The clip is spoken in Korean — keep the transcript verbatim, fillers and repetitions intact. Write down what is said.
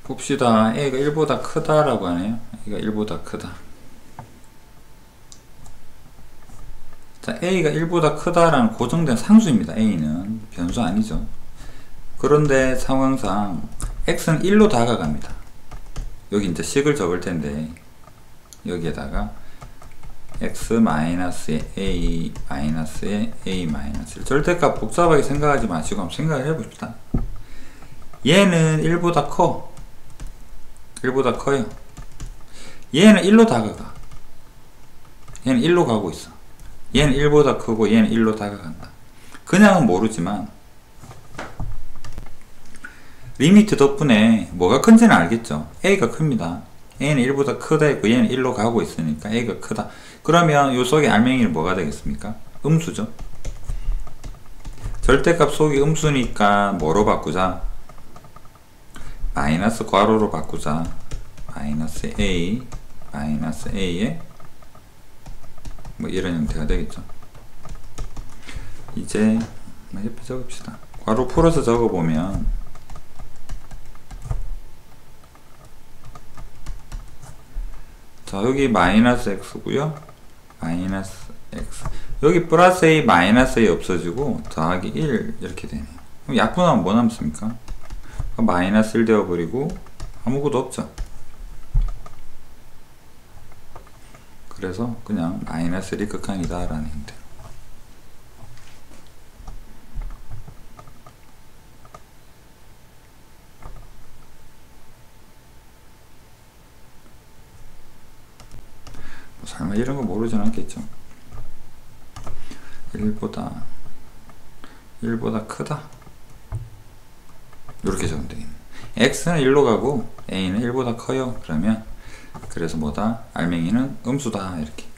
봅시다. a가 일보다 크다라고 하네요. a가 일보다 크다. 자, a가 일보다 크다라는 고정된 상수입니다. a는 변수 아니죠. 그런데 상황상 x는 일로 다가갑니다. 여기 이제 식을 적을 텐데 여기에다가 x-에 a 마이너스에 a 마이너스 절대값 복잡하게 생각하지 마시고 한번 생각을 해봅시다. 얘는 일보다 커. 일보다 커요. 얘는 일로 다가가. 얘는 일로 가고 있어. 얘는 일보다 크고 얘는 일로 다가간다. 그냥은 모르지만 리미트 덕분에 뭐가 큰지는 알겠죠. a가 큽니다. a는 일보다 크다 했고 얘는 일로 가고 있으니까 a가 크다. 그러면 요 속의 알맹이는 뭐가 되겠습니까? 음수죠. 절대값 속이 음수니까 뭐로 바꾸자? 마이너스 괄호로 바꾸자. 마이너스 a 마이너스 a에 뭐 이런 형태가 되겠죠. 이제 옆에 적읍시다. 괄호 풀어서 적어보면 자, 여기 마이너스 x고요. 마이너스 x. 여기 플러스 a 마이너스 a 없어지고 더하기 일 이렇게 되네요. 그럼 약분하면 뭐 남습니까? 마이너스 일 되어버리고 아무것도 없죠. 그래서 그냥 마이너스 일이 극한이다 라는 형태. 설마 이런 거 모르진 않겠죠. 일보다 일보다 크다 이렇게 적으면 되겠네. x는 일로 가고 a는 일보다 커요. 그러면 그래서 뭐다? 알맹이는 음수다 이렇게.